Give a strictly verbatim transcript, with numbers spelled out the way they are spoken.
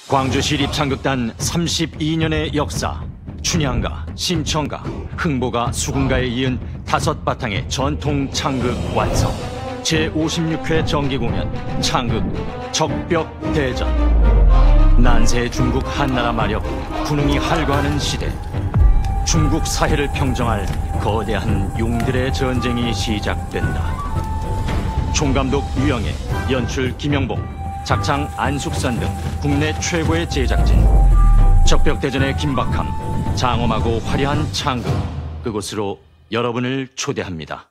광주시립창극단 삼십이 년의 역사, 춘향가, 심청가, 흥보가, 수군가에 이은 다섯 바탕의 전통 창극 완성. 제오십육 회 정기공연 창극 적벽대전. 난세 중국 한나라 마력, 군웅이 활과하는 시대. 중국 사해를 평정할 거대한 용들의 전쟁이 시작된다. 총감독 유영애, 연출 김영봉, 작창 안숙산 등 국내 최고의 제작진. 적벽대전의 긴박함, 장엄하고 화려한 창극, 그곳으로 여러분을 초대합니다.